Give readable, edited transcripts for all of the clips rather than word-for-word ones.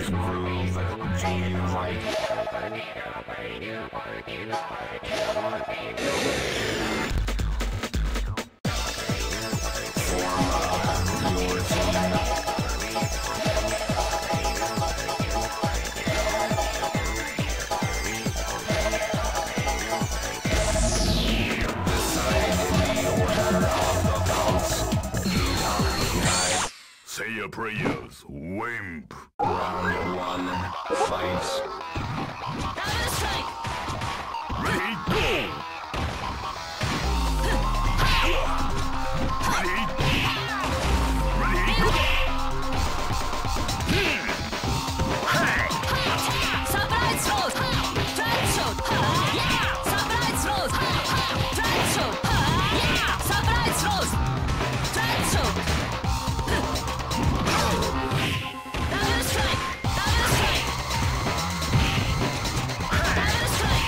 Vicious groove. Do you like? Form up your team. Say your prayers, wimp. Round one, fight. Ready, go! Ready? Ready, go! Hey! Surprise throws! Drive shot! Yeah! Surprise throws! Drive shot! Yeah! Surprise throws! Drive shot! Double strike! Double strike! Double strike!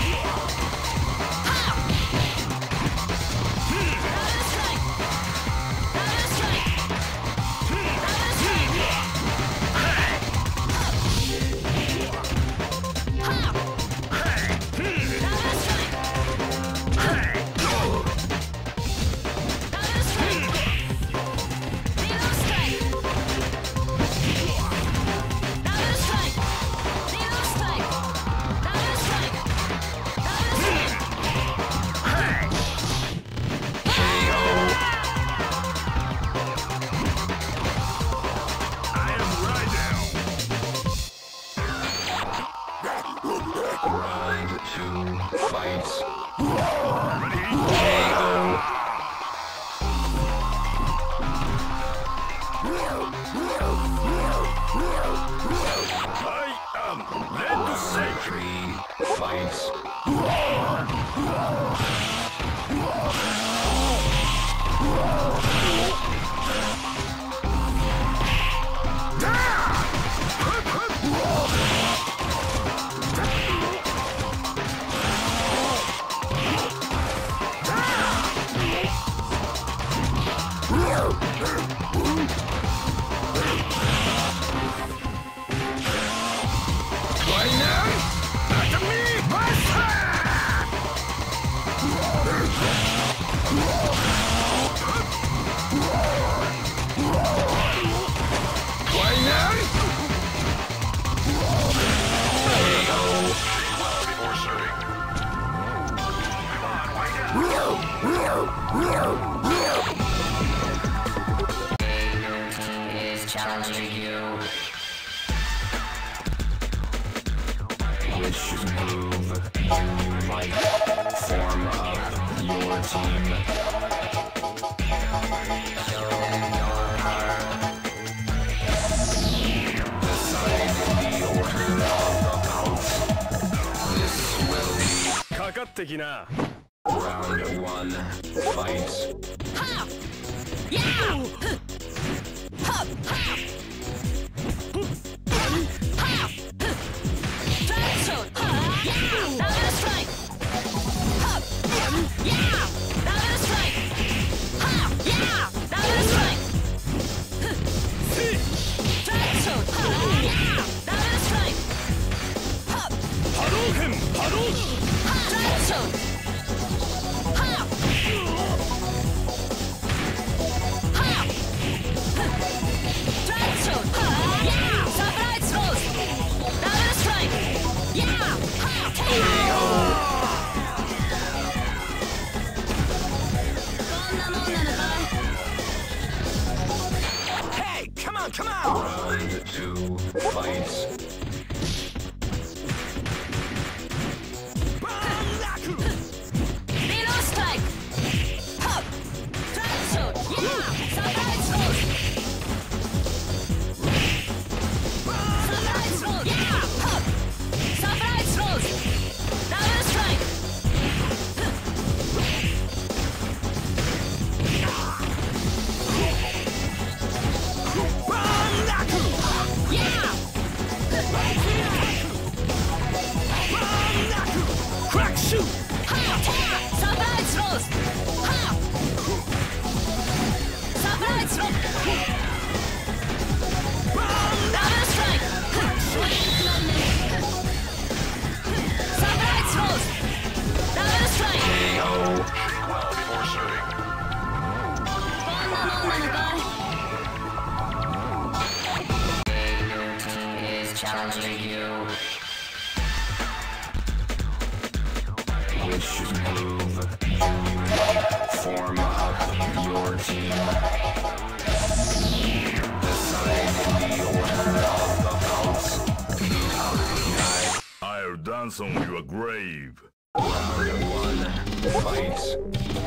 Double strike! Double strike! Double strike! I am right now. Round two, fight. Ready? I am led to say. Three, fight. Before serving. Is challenging you. Which move do you like? Form up your team. Show them your power. Decide the order of the bout. This will be かかってきな。 round one, fight. Hey, come on, come on! Round two, fight. challenging you. Which move form up your team? Decide the order of the bounce. I'll dance on your grave. Round one, fight.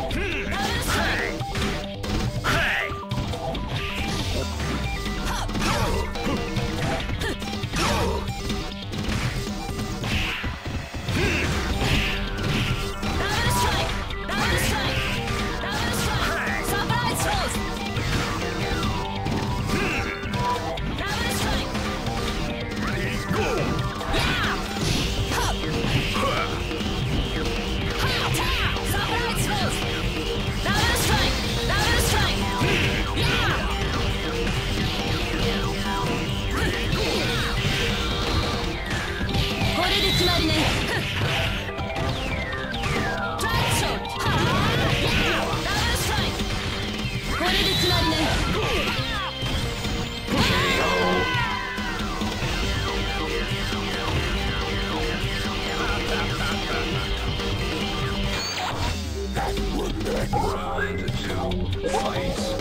Round two, fight.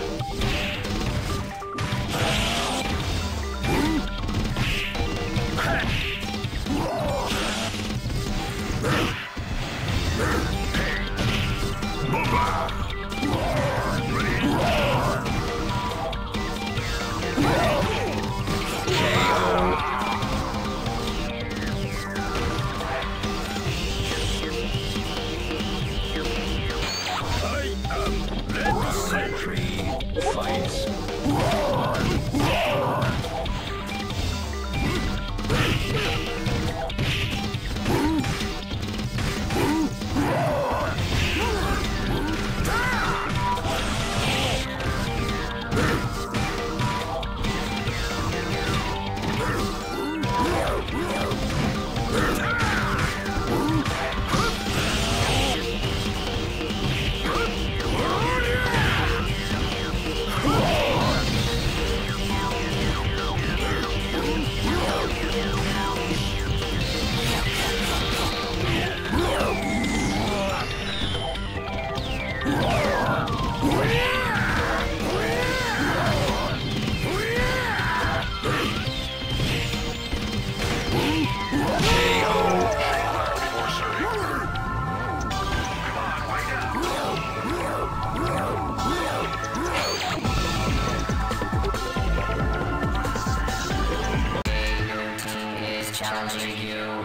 Challenging you.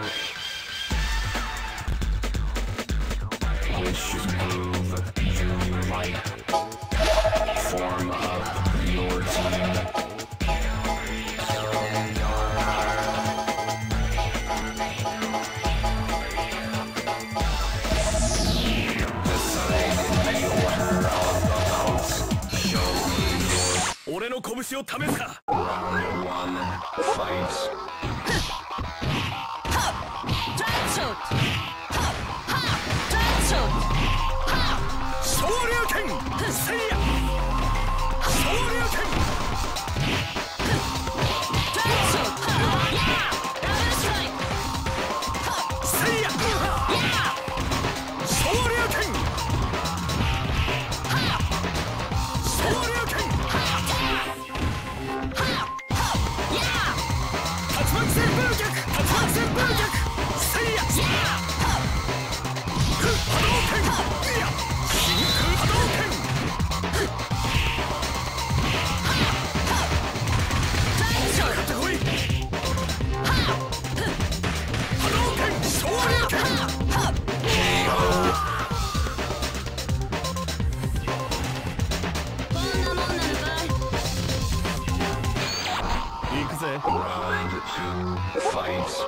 Which move do you like? Form up your team. Decide the order of the bounce. Show me your 俺の拳を試すか。 round one, fight. Round two, fight.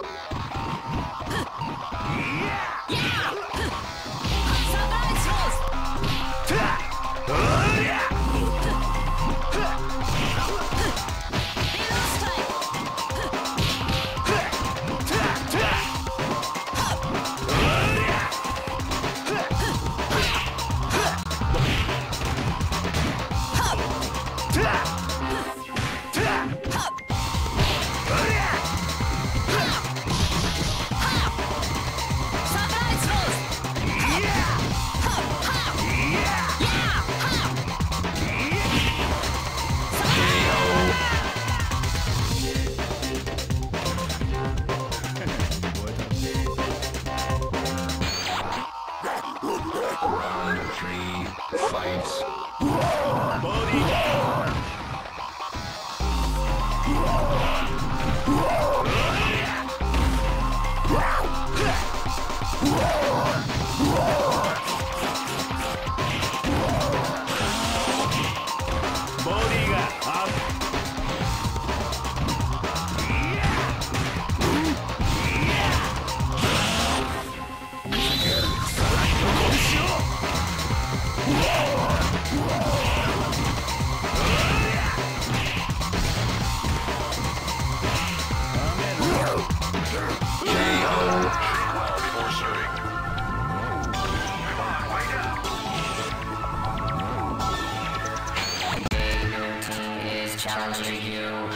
Challenging you.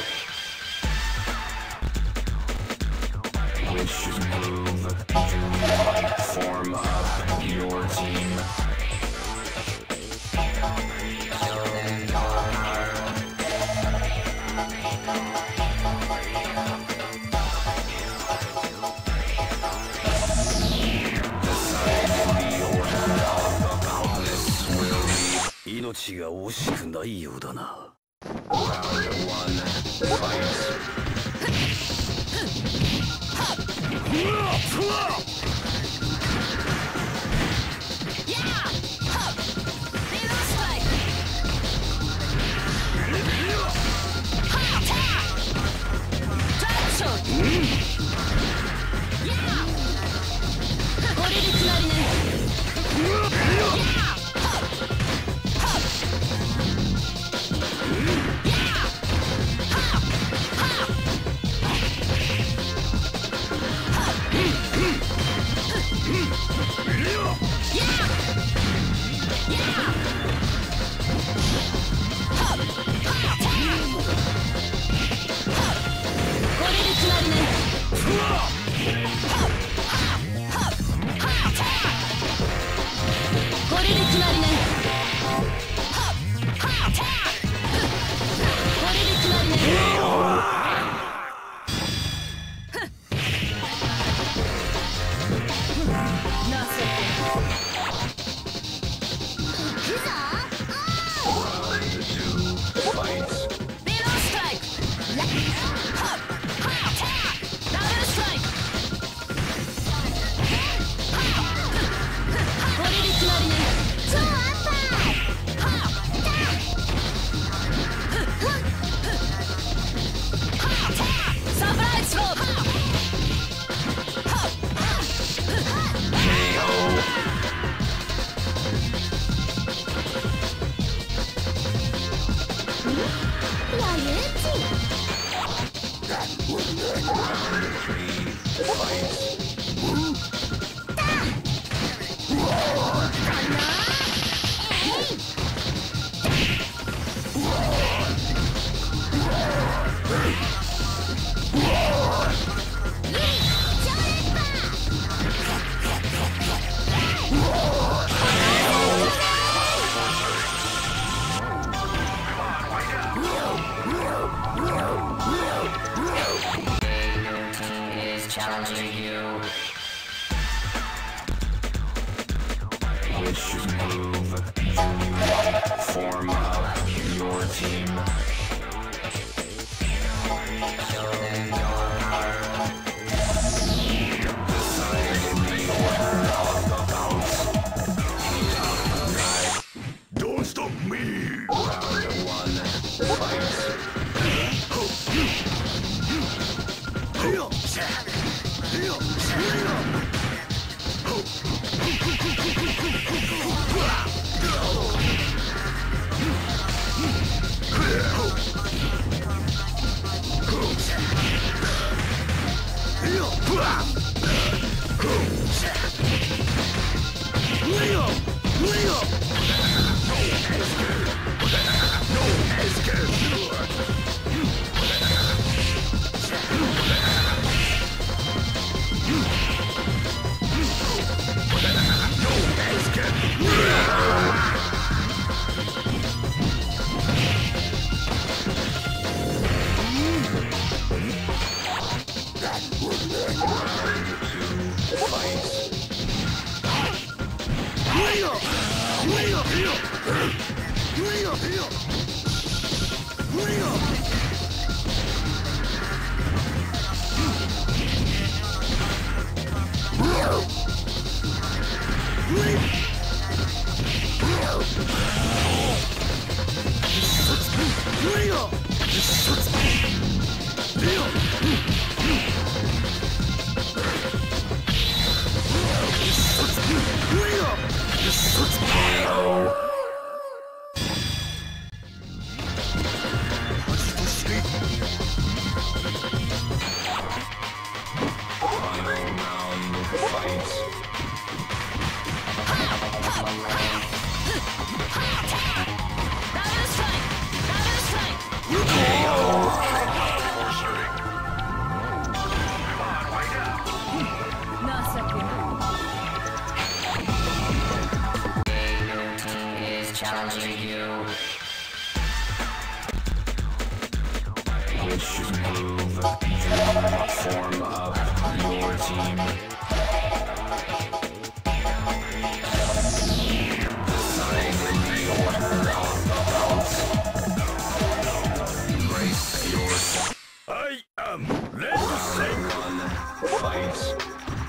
Which move do you like? Form up your team. Show them your power. Decide the order of the bout. This will be 命が惜しくないようだな。 round one. Fight. Yeah! Hup! Middle strike! Ha! Attack! Drag shot! Yeah! これで決まりね Yeah! Hup! Hup! Yeah! Hup! Hup! Challenging you. Which move do you like? Form up your team. Show them your power. Decide the order of the bout. Don't stop me! Round one. Fight. Challenging you. Which move form up your team? Decide the order of the bounce. Brace yourself. I am ready to say Round one, fight.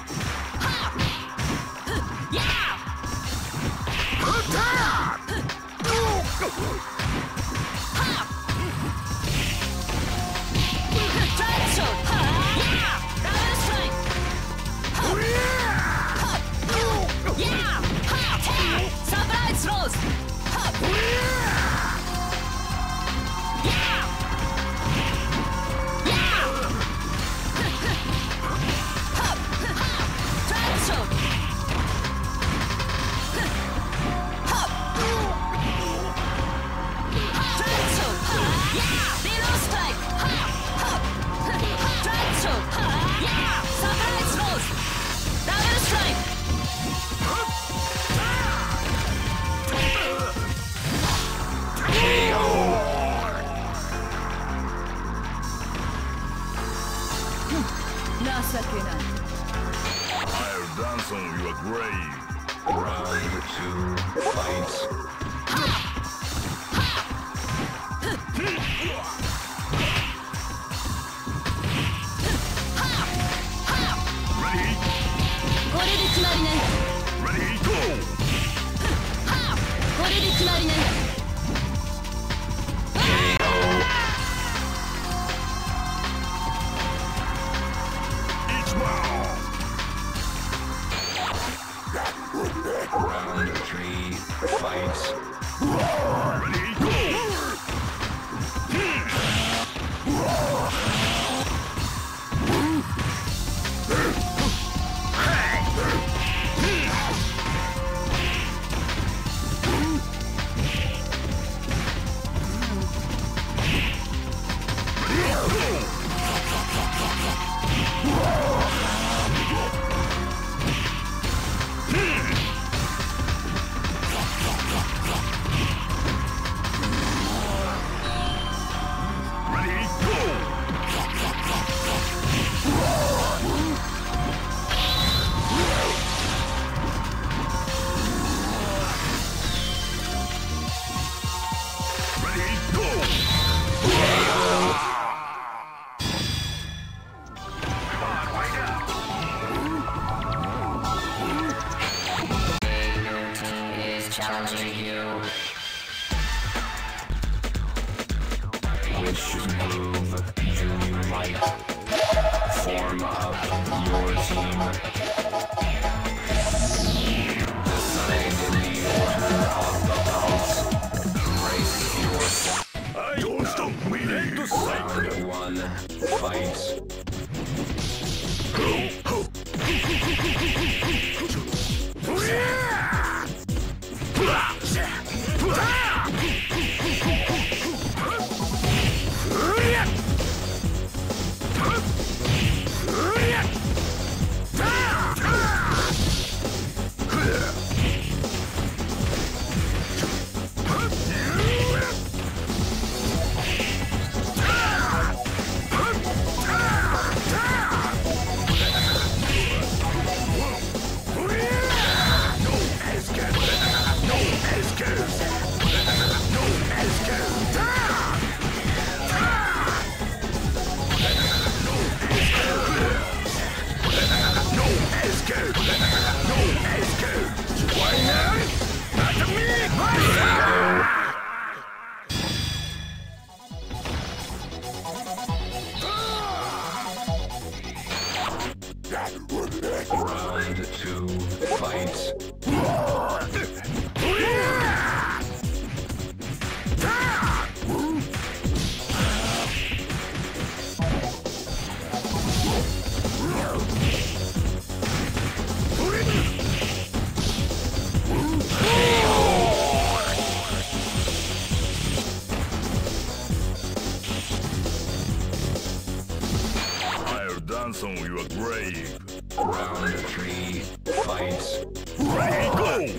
I'll dance on your grave. Round two, fight. Ready? これで決まりね。 Ready, go! これで決まりね。 Each round. Round three, fight. Ready, go! Ready, go! Ready, go! Is challenging you. Which move do you like? Form up your team. Decide the order of the bounce. Brace yourself. Don't stop me! Ready to say Round one, fight. Huh? Round 2, fight. I'll dance on your grave. Round 3, fight. Ready, go!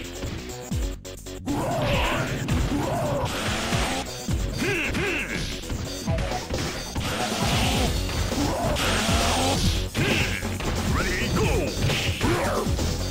Ready, go!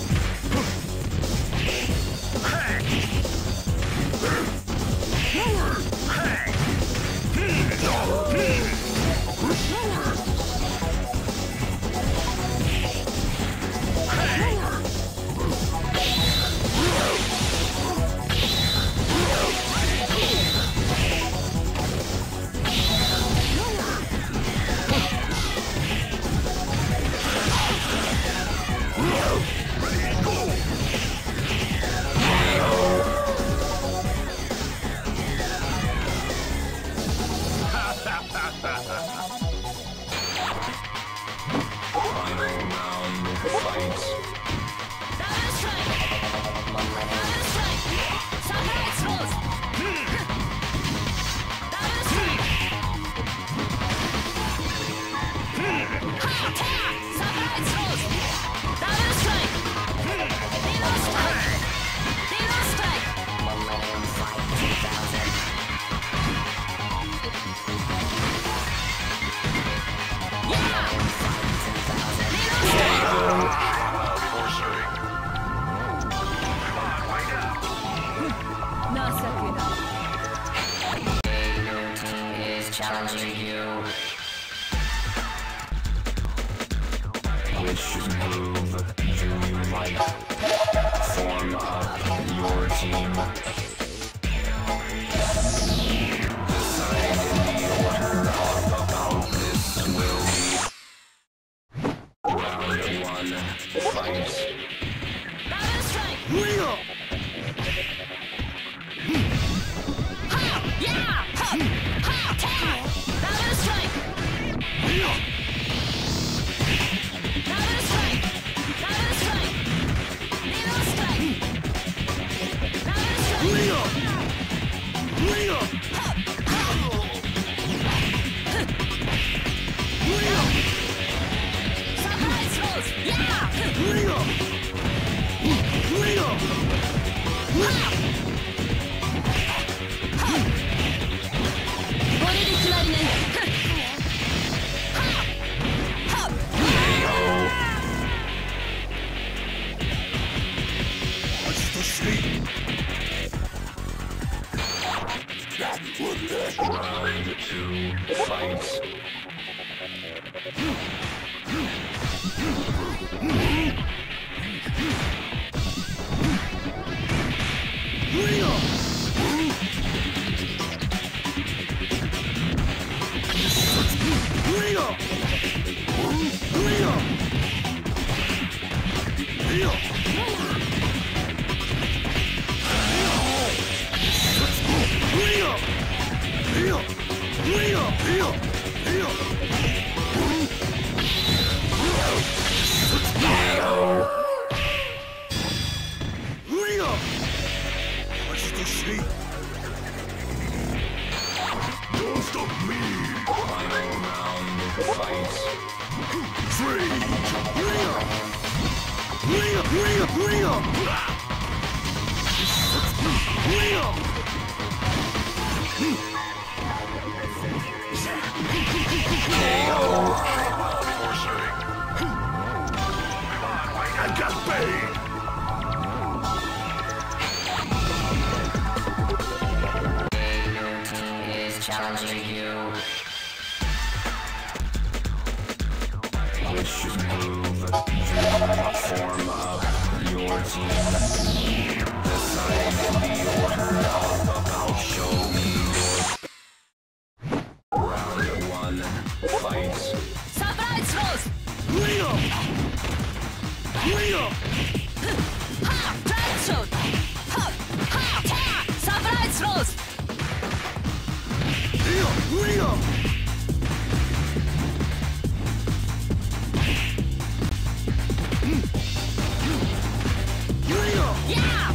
Final round, fight. Double strike! Double strike! Samurai throws! Double strike! Ha-ta! Samurai throws! Double strike! Zero strike! Zero strike! Millennium Fight 2000. Yeah! Fight 2000. Zero strike! Your team is challenging you. Which move do you like? Form up your team. Decide in the order of the bout. This will be round 1, fight. Double strike! Ha! Yeah! Ha! Ha-ta! Double strike! Double strike! Double strike! Zero strike! Double strike! Samurai throws! Yeah!これで決まりね。 Round 2, fight. Don't stop me! Final round, fight. I got paid! Your team is challenging you. Which move do you form up your team? Decide in the order of the bout. Show me your round 1, fight. Samurai throws! Surprise roast! Yeah!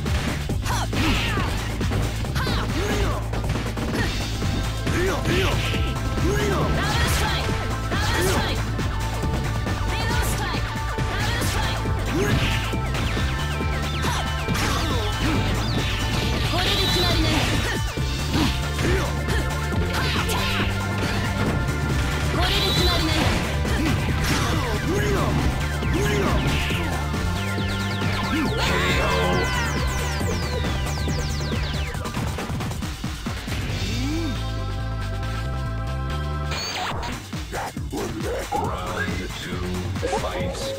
Double strike! Double strike! Middle strike! Double strike! これで決まりね。これで決まりね。 Round 2, fight.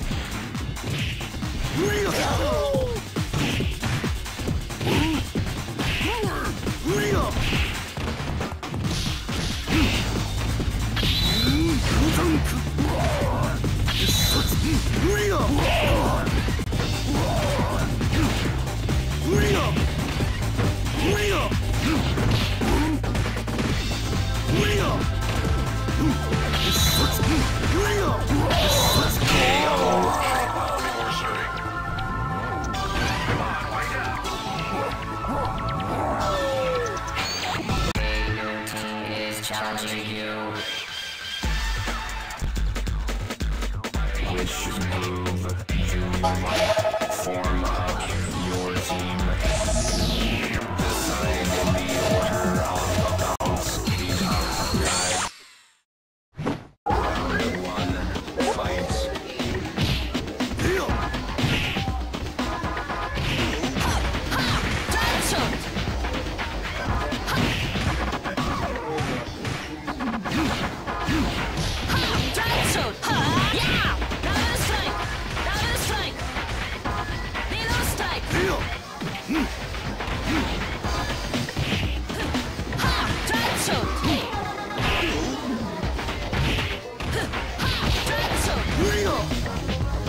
Is challenging you. Which move do you form up your team? Decide in the order of the bounce. The top guy. Round 1, fight. Drive shot! Drive shot! Yeah! Double strike! Double strike! Middle strike! Drive shot! Drive shot!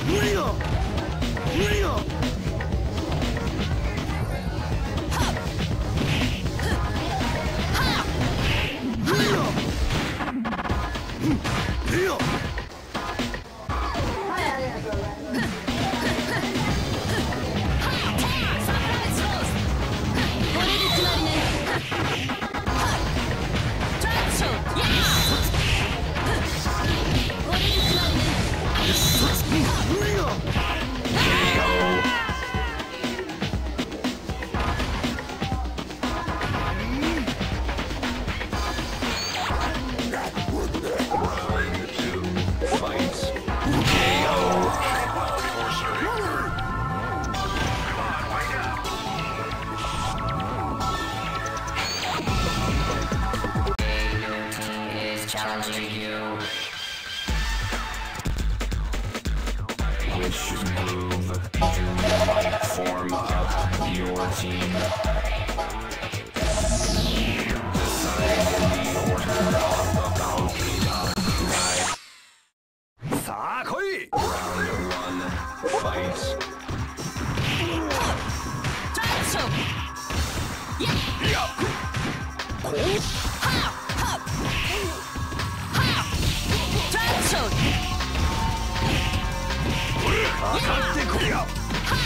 Surprise roast! これで決まりね。Drive shot! Yeah! これで決まりね。 Round 2, fight. Is challenging you. Which move do you form up your team? Decide in the order of the bounty guy. さあ来い Round 1, fight. Drive shot! Yeah! こう Drive shot! かかってこいや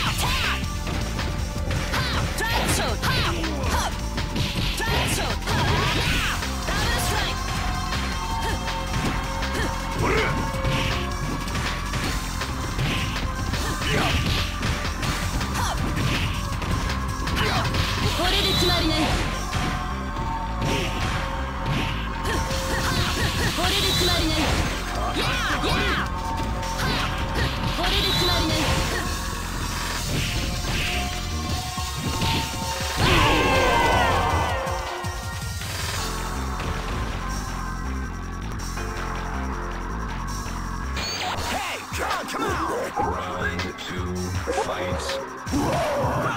Drive shot! Drive shot! Yeah! Double strike! これで決まりね。これで決まりね。やーやーこれで決まりね。 Round 2, fight.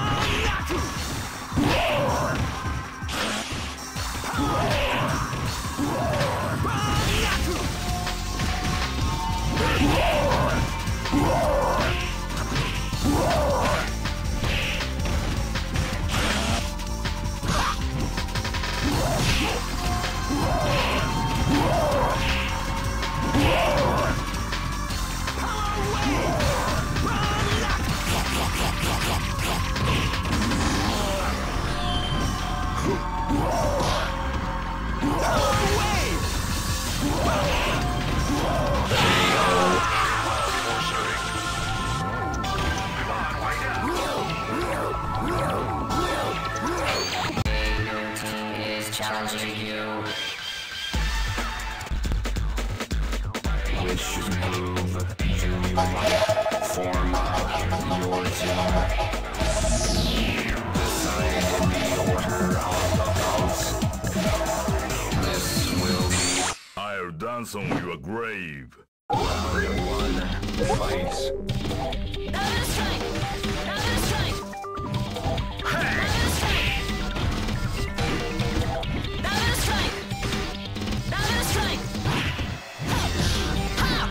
Form up your team. Decide in the order of the house. This will be I'll dance on your grave. round one. Fight. ダブルストライクダブルストライクダブルストライクダブルストライクダブルストライクハッ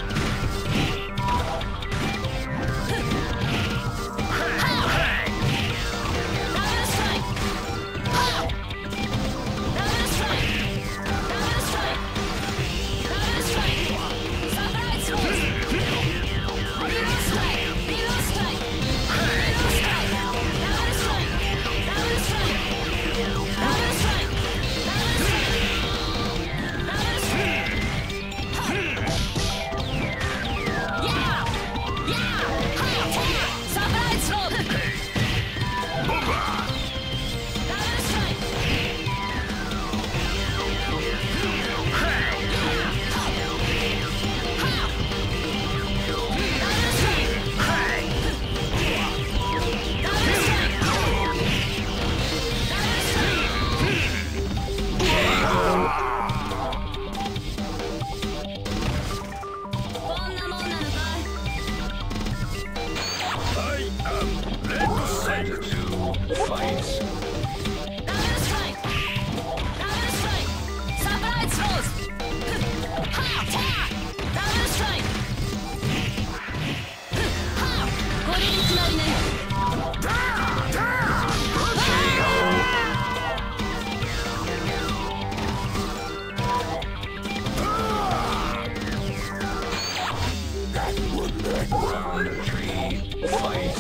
Round three. Fight.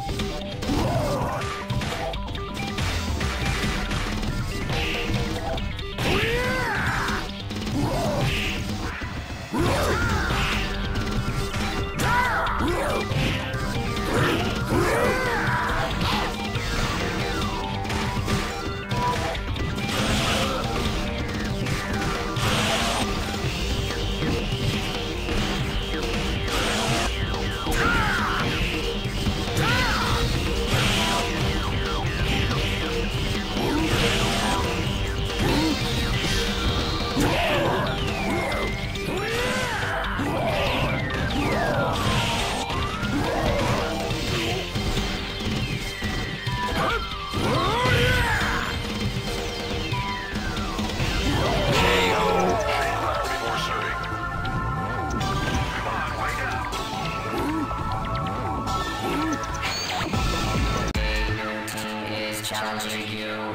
Challenging you.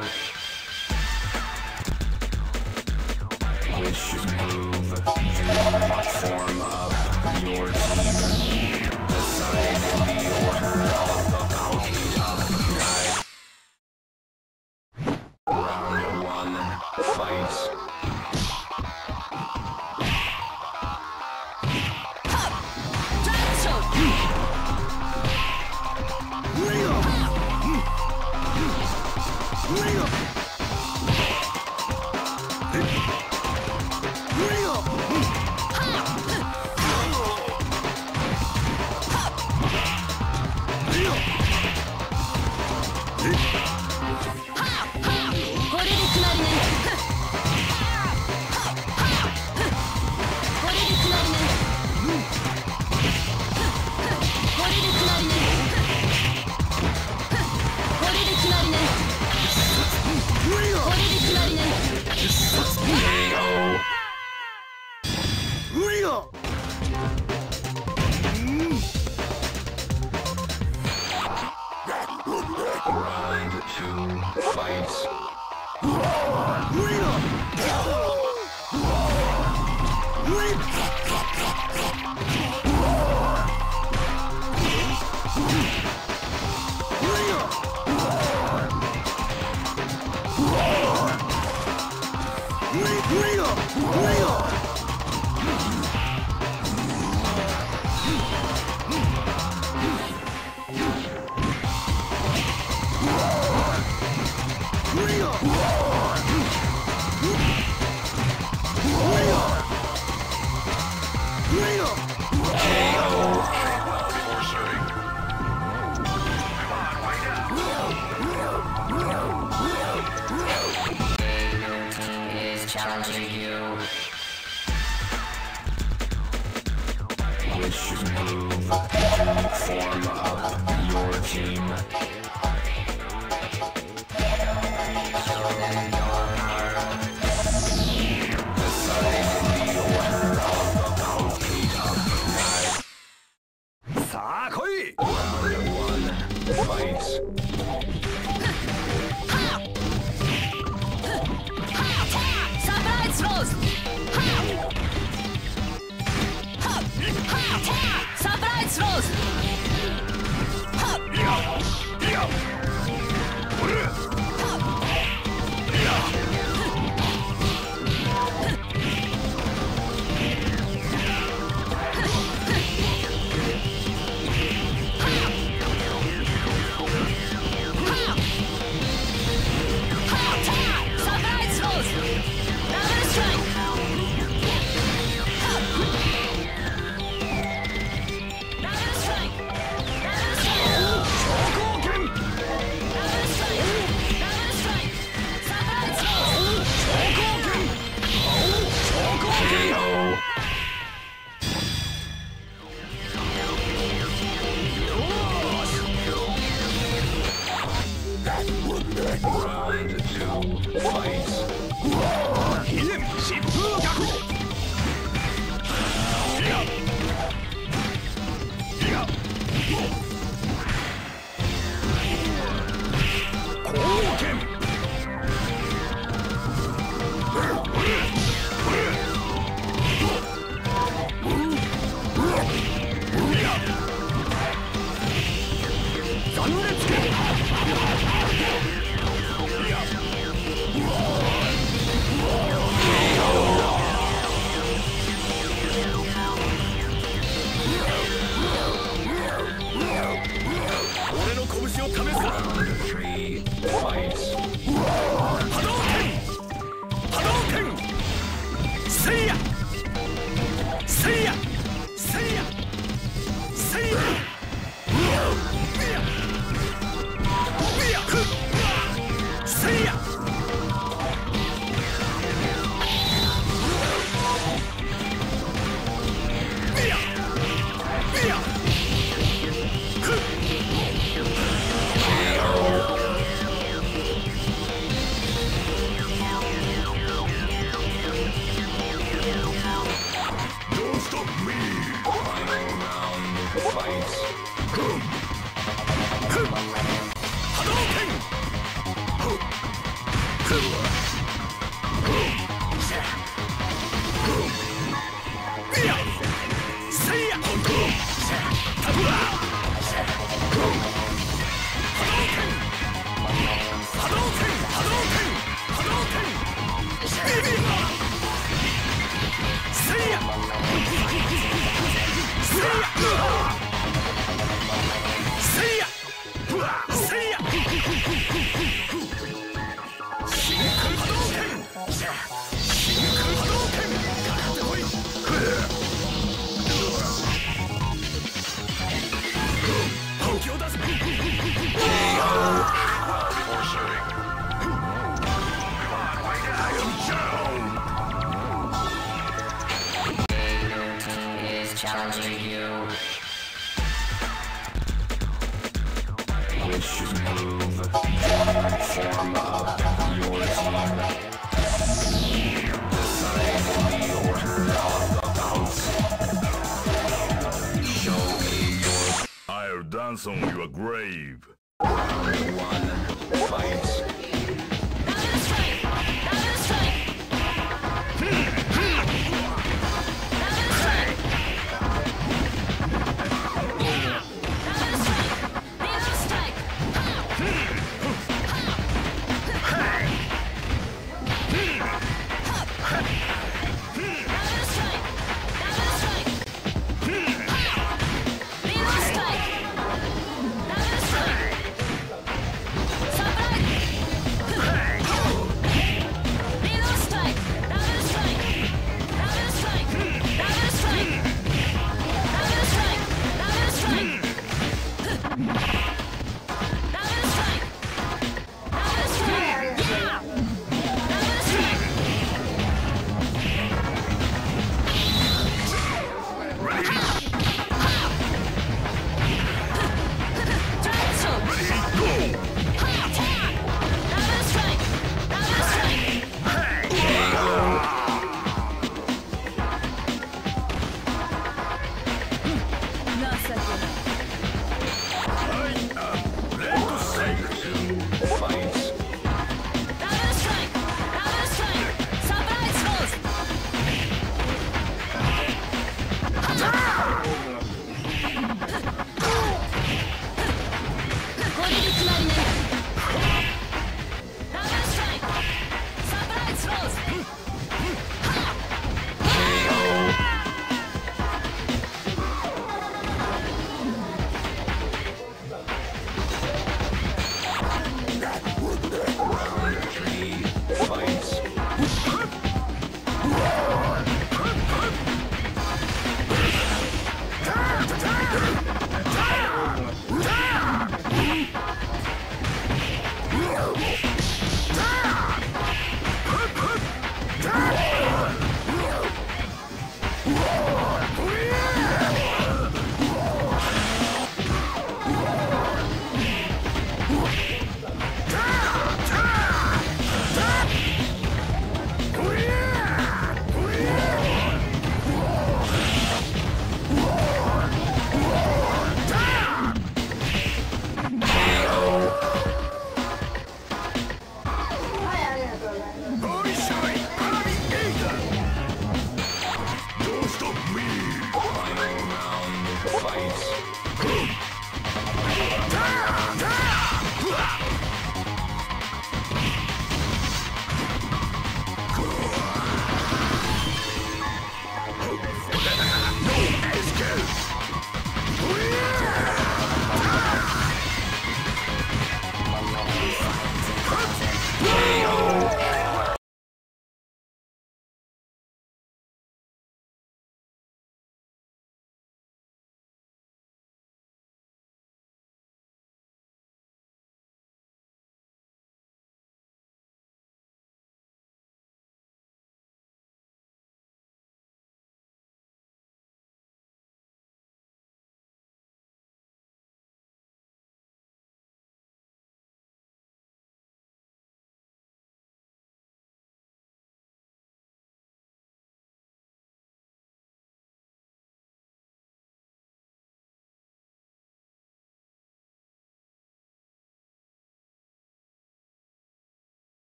Which move you form up your team. Decide in the order of the bounty of night. Round one. Fight. Round two. Fight. KO. form up your team. Show them your power. Decide in the order of about 8 of the さあ来い Round 1. Fight. Surprise throws! Surprise throws! ダブルストライク Final round fight.